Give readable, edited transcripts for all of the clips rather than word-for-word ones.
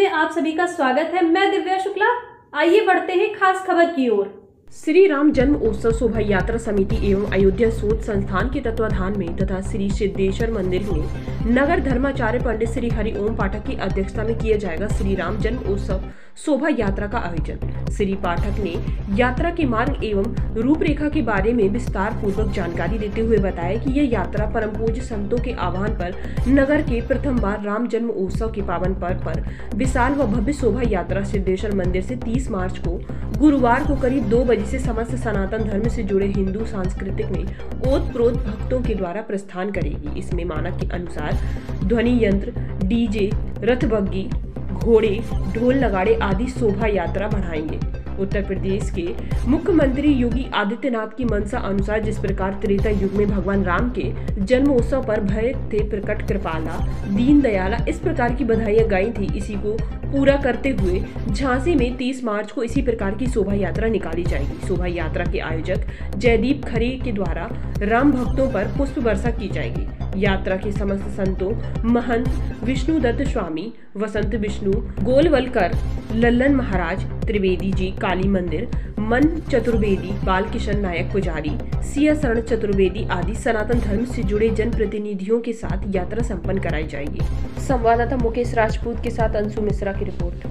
में आप सभी का स्वागत है। मैं दिव्या शुक्ला। आइए बढ़ते हैं खास खबर की ओर। श्री राम जन्म उत्सव शोभा यात्रा समिति एवं अयोध्या शोध संस्थान के तत्वाधान में तथा श्री सिद्धेश्वर मंदिर में नगर धर्माचार्य पंडित श्री हरि ओम पाठक की अध्यक्षता में किया जाएगा श्री राम जन्म उत्सव शोभा यात्रा का आयोजन। श्री पाठक ने यात्रा के मार्ग एवं रूपरेखा के बारे में विस्तार पूर्वक जानकारी देते हुए बताया कि यह यात्रा परम पूज्य संतों के आह्वान पर नगर के प्रथम बार राम जन्म उत्सव के पावन पर्व पर विशाल व भव्य शोभा यात्रा सिद्धेश्वर मंदिर से 30 मार्च को गुरुवार को करीब 2 बजे से समस्त सनातन धर्म से जुड़े हिंदू सांस्कृतिक में ओतप्रोत भक्तों के द्वारा प्रस्थान करेगी। इसमें मानक के अनुसार ध्वनि यंत्र, डीजे, रथ बग्गी, घोड़े, ढोल नगाड़े आदि शोभा यात्रा बढ़ाएंगे। उत्तर प्रदेश के मुख्यमंत्री योगी आदित्यनाथ की मंशा अनुसार जिस प्रकार त्रेता युग में भगवान राम के जन्म उत्सव पर भय थे प्रकट कृपाला दीन दयाला इस प्रकार की बधाइयां गाई थी, इसी को पूरा करते हुए झांसी में 30 मार्च को इसी प्रकार की शोभा यात्रा निकाली जाएगी। शोभा यात्रा के आयोजक जयदीप खरे के द्वारा राम भक्तों पर पुष्प वर्षा की जाएगी। यात्रा के समस्त संतों महंत विष्णुदत्त स्वामी, वसंत विष्णु गोलवलकर, लल्लन महाराज त्रिवेदी जी, काली मंदिर मन चतुर्वेदी, बाल किशन नायक पुजारी, सिया शरण चतुर्वेदी आदि सनातन धर्म से जुड़े जनप्रतिनिधियों के साथ यात्रा संपन्न कराई जाएगी। संवाददाता मुकेश राजपूत के साथ अंशु मिश्रा की रिपोर्ट।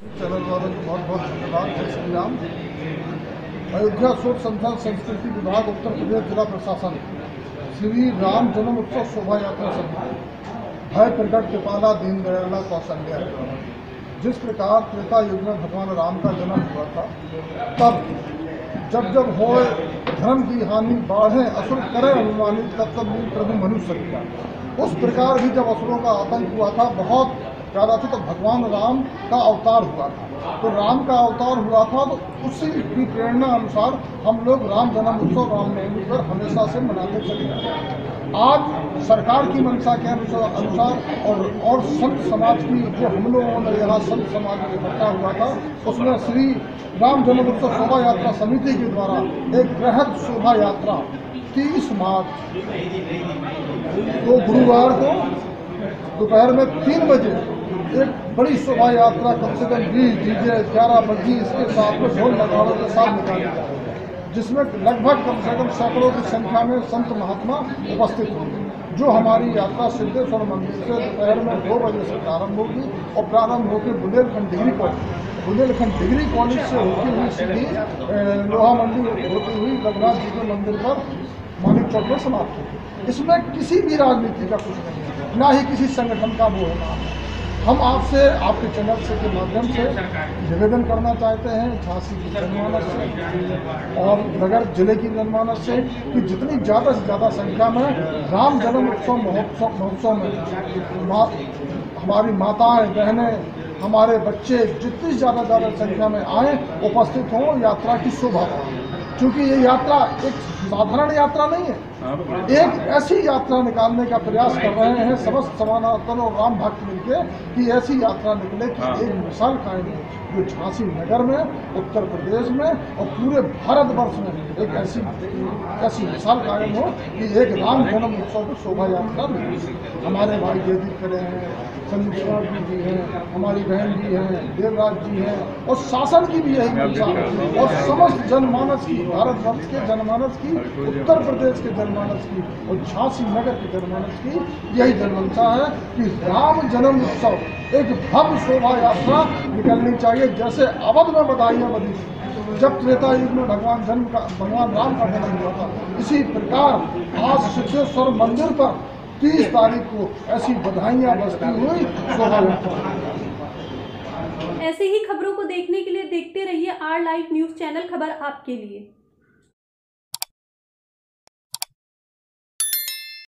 बहुत धन्यवाद। जय श्री राम। अयोध्या शोध संस्थान संस्कृति विभाग उत्तर प्रदेश जिला प्रशासन श्री राम जन्म उत्सव शोभा यात्रा समिति भय प्रकट कृपाला दीन दयाला कौशल्या। जिस प्रकार त्रेता युग में भगवान राम का जन्म हुआ था, तब जब हो धर्म की हानि बाढ़े असुर करे अनुमानित, तब मीन प्रभु मनुष्य किया। उस प्रकार भी जब असुरों का आतंक हुआ था, बहुत ज़्यादा था, तो भगवान राम का अवतार हुआ था। तो राम का अवतार हुआ था, तो उसी की प्रेरणा अनुसार हम लोग राम जन्म उत्सव रामनवमी पर हमेशा से मनाते चले आते हैं। आज सरकार की मंशा के अनुसार और संत समाज की जो हम लोगों ने यहाँ संत समाज में इकट्ठा हुआ था, उसमें श्री राम जन्म उत्सव शोभा यात्रा समिति के द्वारा एक बृहद शोभा यात्रा 30 मार्च को गुरुवार को दोपहर में 3 बजे एक बड़ी शोभा यात्रा कम से कम 20 डीजे 11 बग्गी इसके साथ में ढोल नगाड़ों के साथ निकाली जा रही है, जिसमें लगभग कम से कम सैकड़ों की संख्या में संत महात्मा उपस्थित होंगे। जो हमारी यात्रा सिद्धेश्वर मंदिर से दोपहर में 2 बजे से प्रारंभ होगी और प्रारंभ होकर बुंदेलखंड डिग्री कॉलेज से होती हुई सीधी लोहा मंडी होती हुई रघुनाथ जी के मंदिर पर मानिक चौक में समाप्त होगी। इसमें किसी भी राजनीति का कुछ नहीं है, ना ही किसी संगठन का वो है। हम आपसे आपके चैनल से के माध्यम से निवेदन करना चाहते हैं झांसी की जनमानस से और नगर जिले की जनमानस से कि जितनी ज़्यादा से ज़्यादा संख्या में राम जन्म उत्सव महोत्सव में हमारी माताएं बहनें हमारे बच्चे जितनी ज़्यादा संख्या में आए उपस्थित हों, यात्रा की शोभा बढ़ाएं। क्योंकि ये यात्रा एक साधारण यात्रा नहीं है, एक ऐसी यात्रा निकालने का प्रयास कर रहे हैं समस्त सनातन और राम भक्त मिलकर कि ऐसी यात्रा निकले कि एक मिसाल कायम हो जो झांसी नगर में, उत्तर प्रदेश में और पूरे भारतवर्ष में एक ऐसी मिसाल कायम हो कि एक राम जन्म उत्सव की शोभा यात्रा निकले। हमारे भाई जयदीप खरे हैं, संजीव कुमार जी हैं, हमारी बहन जी हैं, देवराज जी हैं और शासन की भी यही मंशा और समस्त जनमानस की, भारतवर्ष के जनमानस की, उत्तर प्रदेश के जनमानस की और झांसी नगर के जनमानस की यही जनमंशा है कि राम जन्म उत्सव एक भव्य शोभा यात्रा निकलनी चाहिए। जैसे अवध में बधाइयाँ बधी थी जब त्रेता युग में भगवान राम का जन्म हुआ था, इसी प्रकार आज सिद्धेश्वर मंदिर पर 30 तारीख को ऐसी बधाइयाँ बजती हुई शोभा यात्रा। ऐसे ही खबरों को देखने के लिए देखते रहिए R Live न्यूज़ चैनल, खबर आपके लिए।